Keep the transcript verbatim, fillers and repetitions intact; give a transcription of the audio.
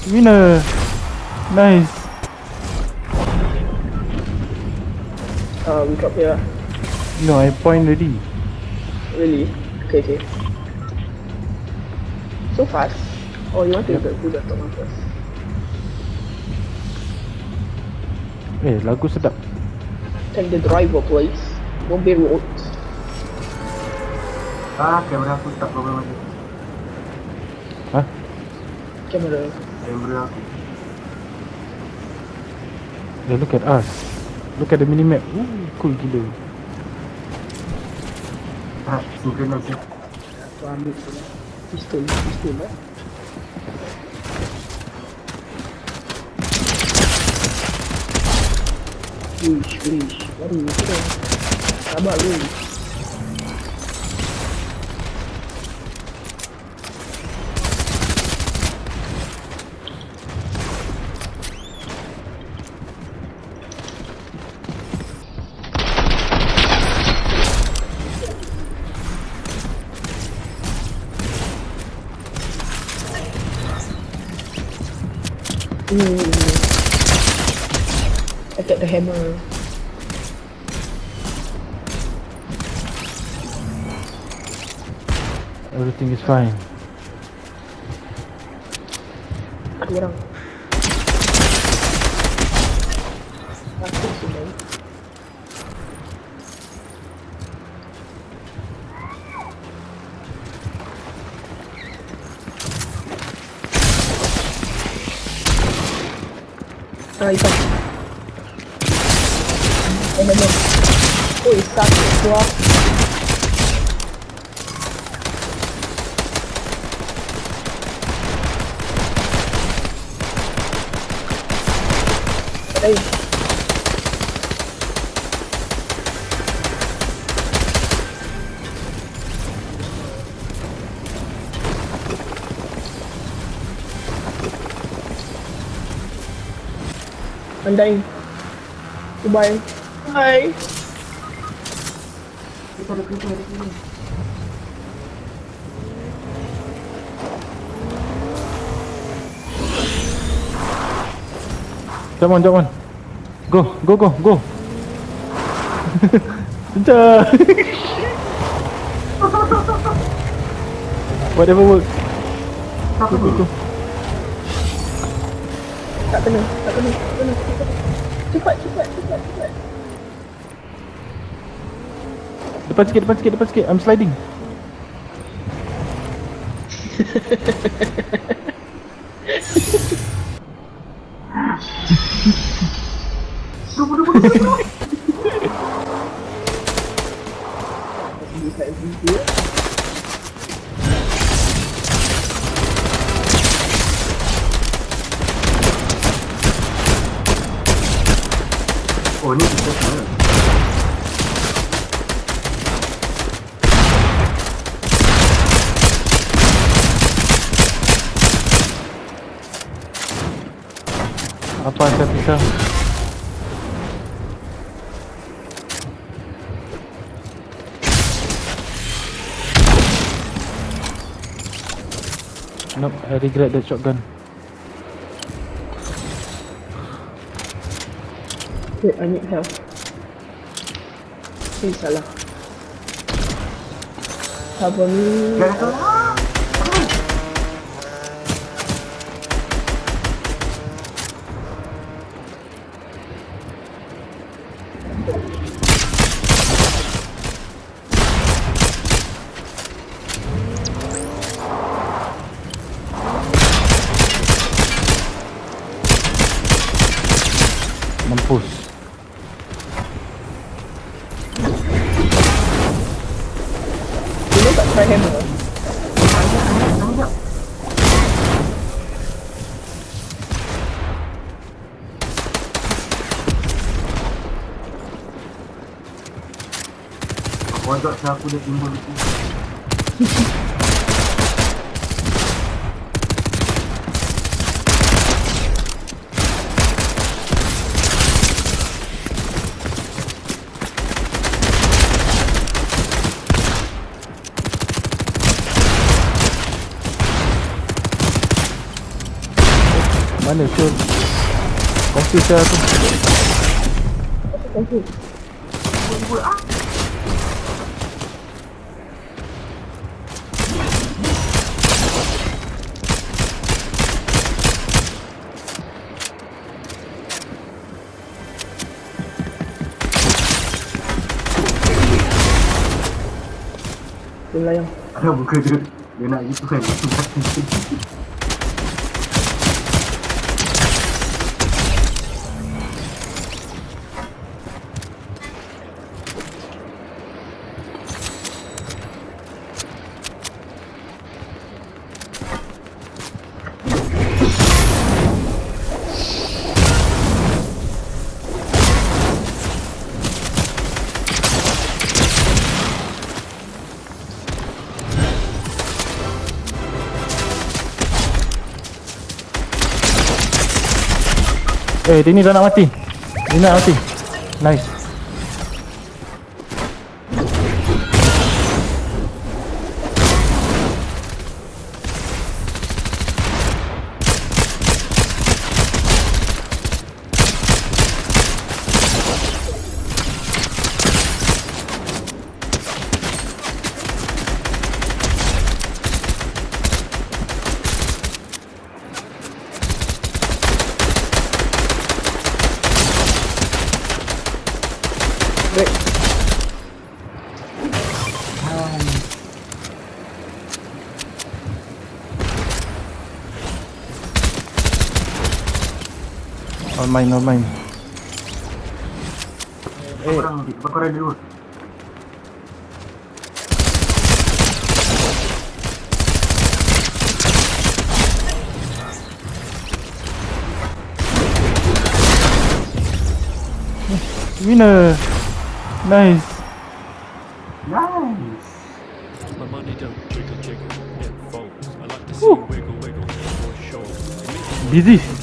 Winner. Nice. Uh, we drop here. No, I point already. Really? Okay, okay. So fast? Oh, you want to Yep. do the top one first? Eh, lagu sedap. Take the driver, please. Don't be rude. Ah, kamera aku tak problem lagi. Hah? Kamera. Kamera aku. Yeah, look at us. Look at the minimap. Ooh, cool gila. Ah, synchronous ya. Aku ambil tu. Pistol, pistol lah. Wish, wish. Baru tu. Sabar lu. Ooh. I got the hammer. Everything is fine. Ada orang. Aku sudah. Ah, ikan. Eh, memang. Oh, ikan keluar. Hey. I'm dying. Goodbye. Bye. Jump on, jump on. Go, go, go, go. Kejar. Whatever works. Go, go, go. Tak kena, tak kena, tak kena. Cepat, cepat, cepat, cepat. Depan sikit, depan sikit, depan sikit. I'm sliding. Oh, ni kita sana. Apa saya pisah? Nope, I regret that shotgun. Wait, I need help. Eh, salah. Cover me. Mampus. Dulu tak try hammer. Wajak saya aku dah timbul itu. Mana tu? Confuse saya tu. Apa confuse? Ibu ah. Dia melayang. Ada buka dia. Dia nak gitu kan. Eh, dia ni dah nak mati. Dia nak mati. Nice. Break. On mine, on mine. Eh, korang, korang dulu. Winner. Nice. Nice. My money don't jiggle jiggle, it folds. I like to see you wiggle wiggle, for sure. Busy.